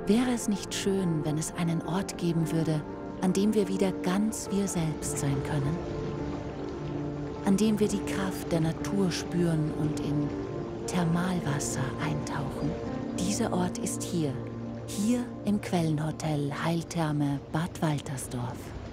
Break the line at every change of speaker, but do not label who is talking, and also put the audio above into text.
Wäre es nicht schön, wenn es einen Ort geben würde, an dem wir wieder ganz wir selbst sein können? An dem wir die Kraft der Natur spüren und in Thermalwasser eintauchen. Dieser Ort ist hier im Quellenhotel Heiltherme Bad Waltersdorf.